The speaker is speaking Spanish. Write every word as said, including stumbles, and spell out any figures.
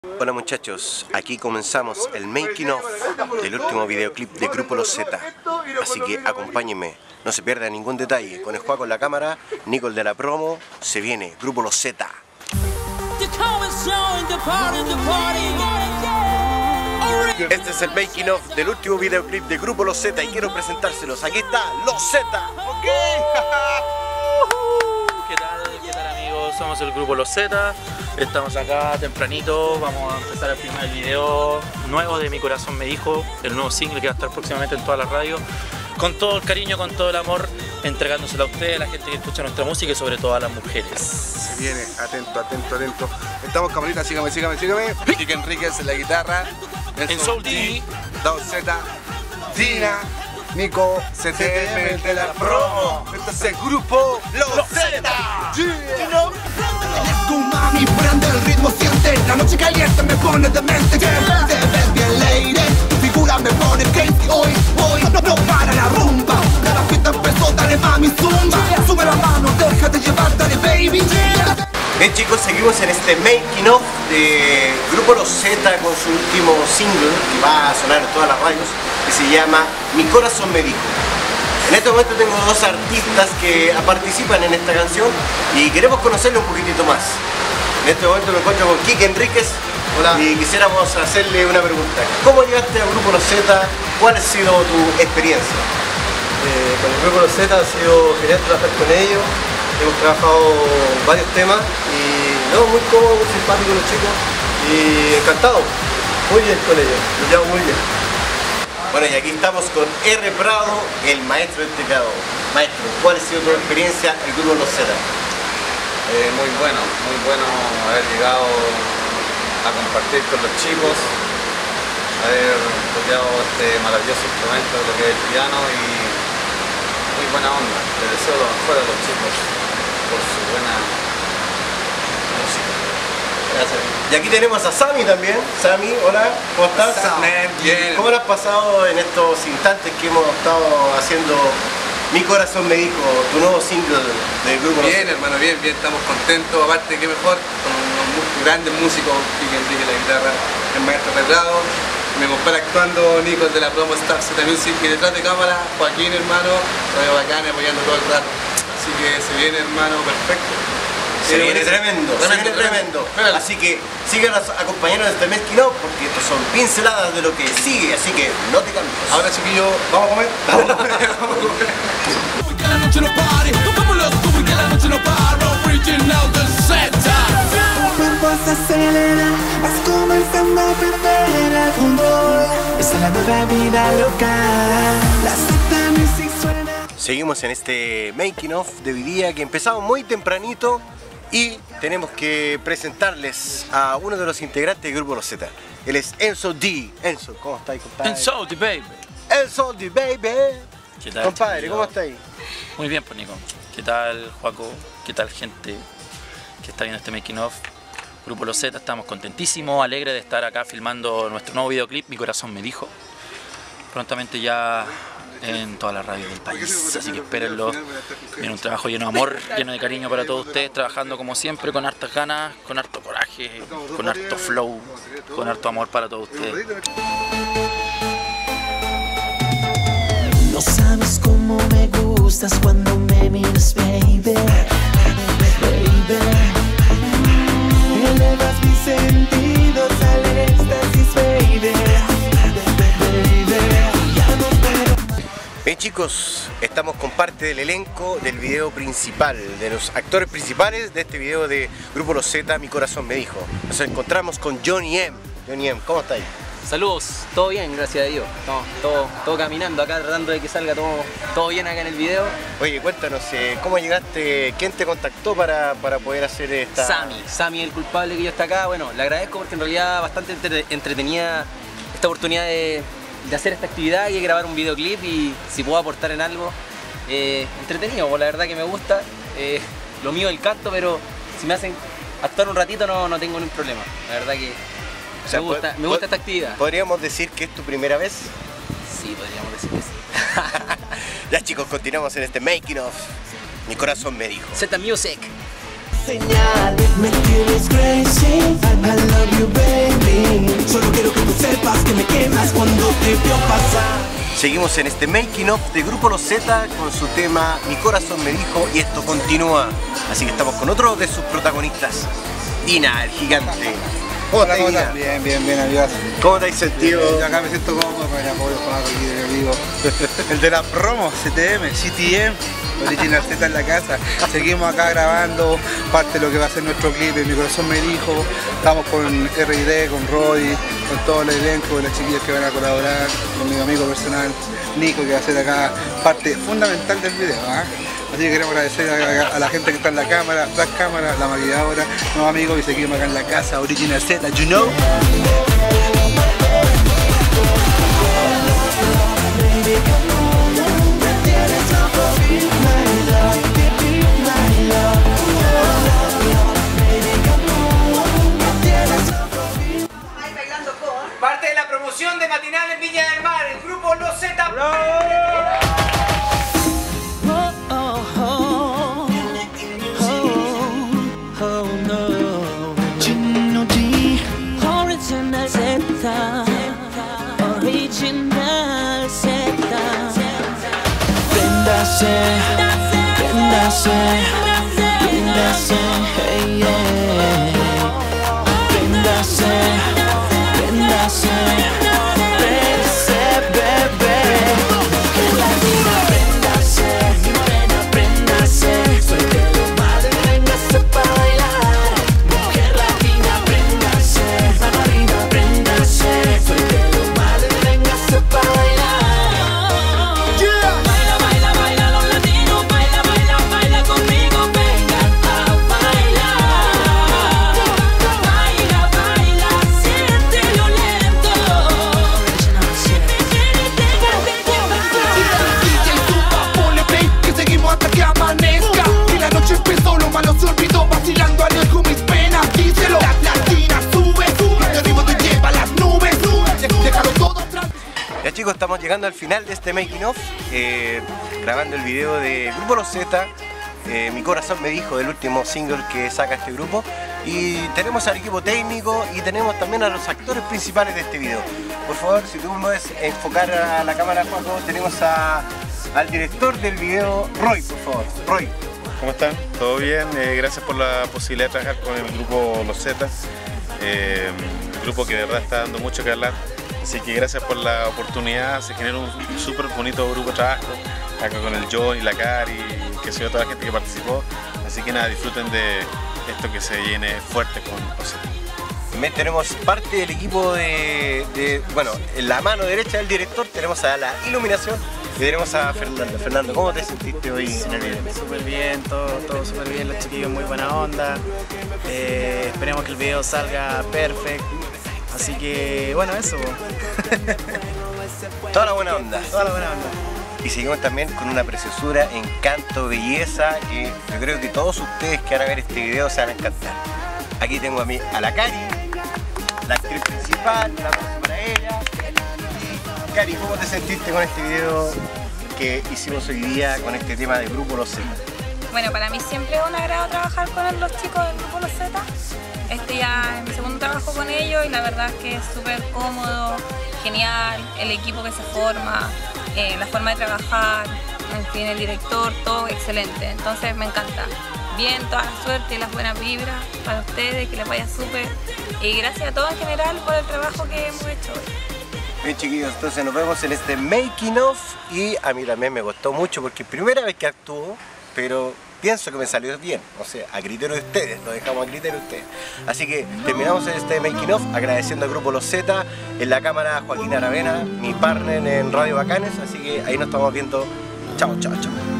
Hola muchachos, aquí comenzamos el making of del último videoclip de Grupo Los Z. Así que acompáñenme, no se pierda ningún detalle. Con el Juaco en la cámara, Nico el de la promo, se viene Grupo Los Z. Este es el making of del último videoclip de Grupo Los Z y quiero presentárselos. Aquí está Los Z. Ok. ¿Qué tal? ¿Qué tal amigos? Somos el Grupo Los Z. Estamos acá tempranito. Vamos a empezar a filmar el video nuevo de Mi Corazón Me Dijo, el nuevo single que va a estar próximamente en todas las radios. Con todo el cariño, con todo el amor, entregándoselo a ustedes, a la gente que escucha nuestra música y sobre todo a las mujeres. Se viene, atento, atento, atento. Estamos camarita, sígame, sígame, sígame. Kike Enríquez en la guitarra. En Soul D. dos Z, Dina, Nico, C T M de la promo. Este es el Grupo Los Z. Mami, prende el ritmo, siente. La noche caliente me pone demente. Te ves bien, lady. Tu figura me pone crazy. Hoy, hoy, no, no para la rumba. La fiesta empezó, dale mami, zumba. Sube la mano, déjate llevar, dale baby. Bien chicos, seguimos en este making of de Grupo Los Z con su último single que va a sonar en todas las radios, que se llama Mi Corazón Me Dijo. En este momento tengo dos artistas que participan en esta canción y queremos conocerle un poquitito más. En este momento me encuentro con Kike Enríquez. Hola. Y quisiéramos hacerle una pregunta. ¿Cómo llegaste al Grupo Los Z? ¿Cuál ha sido tu experiencia? Eh, con el Grupo Los Z ha sido genial trabajar con ellos. Hemos trabajado varios temas y no, muy cómodo, muy simpático los chicos y encantado, muy bien con ellos, nos llevamos muy bien. Bueno, y aquí estamos con R. Prado, el maestro del teclado. Maestro, ¿cuál ha sido tu experiencia en el Grupo Los Z? Eh, muy bueno, muy bueno haber llegado a compartir con los chicos, haber tocado este maravilloso instrumento, lo que es el piano, y muy buena onda. Les deseo lo mejor a los chicos por su buena música. Gracias. Y aquí tenemos a Sammy también. Sammy, hola, ¿cómo estás? Bien. ¿Cómo lo has pasado en estos instantes que hemos estado haciendo Mi Corazón Me Dijo, tu nuevo single del Grupo Los Z? Bien, hermano, bien, bien, estamos contentos. Aparte, qué mejor, con unos mu- grandes músicos, Kike Enríquez en la guitarra, el maestro Retrado. Me compara actuando Nico de la promo Star Z Music, y detrás de cámara Joaquín, hermano, Radio Bacán, apoyando todo el rato. Así que se viene, hermano, perfecto. Se viene tremendo, se viene tremendo. tremendo. Así que síganos acompañando en este making of porque estos son pinceladas de lo que sigue, así que no te cambies. Ahora, chiquillos, ¿vamos a comer? Vamos a comer, vamos a comer. Que la noche no pare, como los tubos, que la noche no pare. Original del Z. Tu cuerpo se acelera, vas comenzando a perder el control. Esa es la nueva vida loca. La Z Music suena. Seguimos en este making of de hoy día que empezamos muy tempranito y tenemos que presentarles a uno de los integrantes del Grupo Los Z. Él es Enzo D. Enzo, ¿cómo estáis, compadre? En Soul D, baby. Enzo D, baby. ¿Qué tal, Compadre, chiquillo? ¿cómo estáis? Muy bien, pues Nico. ¿Qué tal, Juaco? ¿Qué tal, gente que está viendo este making of? Grupo Los Z, estamos contentísimos, alegres de estar acá filmando nuestro nuevo videoclip, Mi Corazón Me Dijo. Prontamente ya en todas las radios del país, así que espérenlo. Viene un trabajo lleno de amor, lleno de cariño para todos ustedes, trabajando como siempre, con hartas ganas, con harto coraje, con harto flow, con harto amor para todos ustedes. No sabes cómo me gustas cuando me miras, baby, baby. Elevas mis sentidos al éxtasis, baby, baby. Ya no puedo. Bien chicos, estamos con parte del elenco del video principal, de los actores principales de este video de Grupo Los Z, Mi Corazón Me Dijo. Nos encontramos con Johnny M. Johnny M, ¿cómo estáis? Saludos, todo bien, gracias a Dios. No, todo, todo caminando acá, tratando de que salga todo, todo bien acá en el video. Oye, cuéntanos, eh, ¿cómo llegaste? ¿Quién te contactó para, para poder hacer esta...? Sammy, Sammy el culpable que yo está acá. Bueno, le agradezco porque en realidad bastante entre- entretenida esta oportunidad de, de hacer esta actividad y de grabar un videoclip, y si puedo aportar en algo, eh, entretenido, pues la verdad que me gusta. Eh, lo mío es el canto, pero si me hacen actuar un ratito no, no tengo ningún problema. La verdad que O sea, me gusta, po- me gusta po- esta actividad. ¿Podríamos decir que es tu primera vez? Sí, podríamos decir que sí. Ya chicos, continuamos en este making of Mi Corazón Me Dijo. Z Music. señal. Me tienes crazy, I love you baby. Solo quiero que tú sepas que me quemas cuando te veo pasar. Seguimos en este making of de Grupo Los Z con su tema Mi Corazón Me Dijo, y esto continúa. Así que estamos con otro de sus protagonistas, Dina, el gigante. ¿Cómo Hola, estás, ¿cómo Dina? estás? Bien, bien, bien, adiós. ¿Cómo te has sentido? Yo acá me siento cómodo para el apoyo con aquí de vivo. El de la promo, C T M, C T M, Original Z en la casa. Seguimos acá grabando parte de lo que va a ser nuestro clip, Mi Corazón Me Dijo. Estamos con R I D, con Roy, con todo el elenco de las chiquillas que van a colaborar, con mi amigo personal, Nico, que va a ser acá parte fundamental del video. ¿eh? Así que queremos agradecer a, a la gente que está en la cámara, tras cámara, la maquilladora, nuevos amigos, y seguimos acá en la casa, Original Z, you know. Parte de la promoción de Matinal en Viña del Mar, el grupo Los Z. Original Z, Original Z. Préndase, préndase, préndase, hey, yeah. Préndase, préndase, préndase, bebé. Que la vida préndase, mi morena, préndase. Suelte lo malo y véngase pa' bailar. Mujer latina, préndase, mano arriba, préndase. Suelte lo malo y véngase pa' bailar. Baila, baila, baila los latinos, baila, baila, baila conmigo, venga a bailar. Baila, baila, siéntelo lento. D J Suba, ponle play, que seguimos hasta que amanezca. Y la noche empezó, lo malo se olvidó, vacilando alejo mis penas. Díselo, la latina sube, sube. El ritmo te lleva a las nubes, sube. Déjalo todo atrás. Ya chicos, estamos llegando al final de este making of, eh, grabando el video de Grupo Los Z, eh, Mi Corazón Me Dijo, del último single que saca este grupo. Y tenemos al equipo técnico y tenemos también a los actores principales de este video. Por favor, si tú me puedes enfocar a la cámara, Juaco, tenemos a, al director del video, Roy, por favor. Roy. ¿Cómo están? ¿Todo bien? Eh, gracias por la posibilidad de trabajar con el grupo Los Z, eh, un grupo que de verdad está dando mucho que hablar, así que gracias por la oportunidad. Se generó un súper bonito grupo de trabajo, acá con el John y la Cari, que se dio toda la gente que participó, así que nada, disfruten de esto que se viene fuerte con Los Z. También tenemos parte del equipo de, de, bueno, en la mano derecha del director tenemos a la iluminación y tenemos a Fernando. Fernando, ¿cómo te sentiste hoy en el video? Súper bien, todo, todo súper bien, los chiquillos muy buena onda. Eh, esperemos que el video salga perfecto. Así que, bueno, eso. Toda la buena onda. Toda la buena onda. Y seguimos también con una preciosura, encanto, belleza, que yo creo que todos ustedes que van a ver este video se van a encantar. Aquí tengo a, mí, a la Cari, la actriz principal, la aplauso para ella. Y Cari, ¿cómo te sentiste con este video que hicimos hoy día con este tema de Grupo Los Z? Bueno, para mí siempre es un agrado trabajar con los chicos del Grupo Los Z. Este ya es mi segundo trabajo con ellos y la verdad es que es súper cómodo, genial, el equipo que se forma, eh, la forma de trabajar, en fin, el director, todo excelente. Entonces me encanta. Bien, toda la suerte y las buenas vibras para ustedes, que les vaya súper. Y gracias a todos en general por el trabajo que hemos hecho hoy. Bien chiquillos, entonces nos vemos en este making of y a mí también me costó mucho porque es primera vez que actúo, pero pienso que me salió bien, o sea, a criterio de ustedes, lo dejamos a criterio de ustedes. Así que terminamos en este making of agradeciendo al Grupo Los Z, en la cámara Joaquín Aravena, mi partner en Radio Bacanes, así que ahí nos estamos viendo. Chao, chao, chao.